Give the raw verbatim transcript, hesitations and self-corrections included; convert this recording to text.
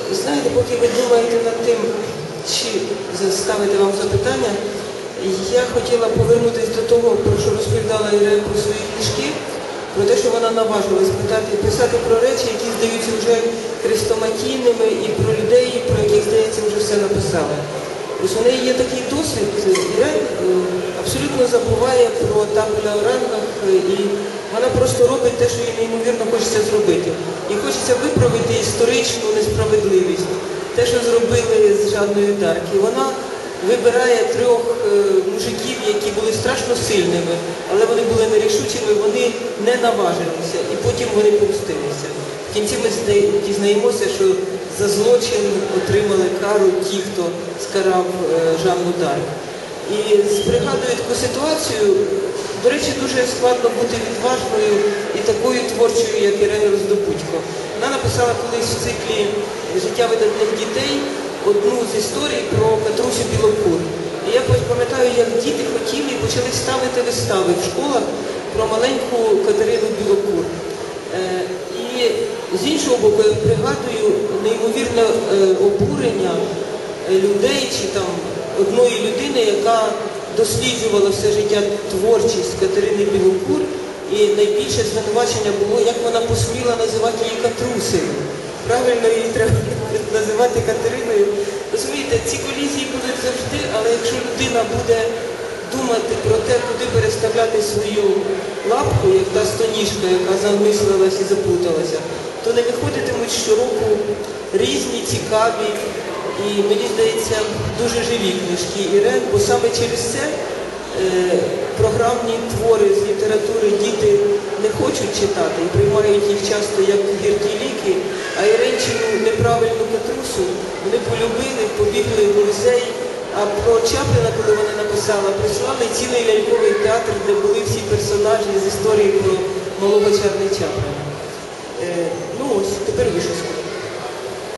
Знаєте, поки ви думаєте над тим, чи ставити вам запитання, я хотіла повернутися до того, про що розповідала Ірена про свої книжки, про те, що вона наважилась питати, писати про речі, які здаються вже хрестоматійними, і про людей, про яких, здається, вже все написали. Ось у неї є такий досвід, Ірена абсолютно забуває про табеля о рангах, і вона просто робить те, що їй неймовірно хочеться зробити. І хочеться виправити історичну несправедливість. Те, що зробили з Жанною Дарк. І вона вибирає трьох е, мужиків, які були страшно сильними, але вони були нерішучими, вони не наважилися, і потім вони помстилися. В кінці ми дізнаємося, що за злочин отримали кару ті, хто скарав е, Жанну Дарк. І пригадую таку ситуацію, до речі, дуже складно бути відважною і такою творчою, як Ірена Роздобудько. Вона написала колись в циклі «Життя видатних дітей» одну з історій про Катрусю Білокур. І я пам'ятаю, як діти хотіли і почали ставити вистави в школах про маленьку Катерину Білокур. І з іншого боку, я пригадую неймовірне обурення людей чи там одної людини, яка досліджувала все життя творчість Катерини Білокур, і найбільше звинувачення було, як вона посміла називати її Катрусею. Правильно, її треба називати Катериною. Розумієте, ці колізії будуть завжди, але якщо людина буде думати про те, куди переставляти свою лапку, як та стоніжка, яка замислилась і заплуталася, то не виходитимуть щороку різні, цікаві і, мені здається, дуже живі книжки Ірен, бо саме через це е, програмні твори з літератури діти не хочуть читати і приймають їх часто як гіркі ліки, а Іренчину неправильну Катрусю вони полюбили, побігли в музей, а про Чапліна, коли вона написала, прислали цілий ляльковий театр, де були всі персонажі з історії про малого Чарлі Чапліна. Е, ну ось, тепер ви що скажете.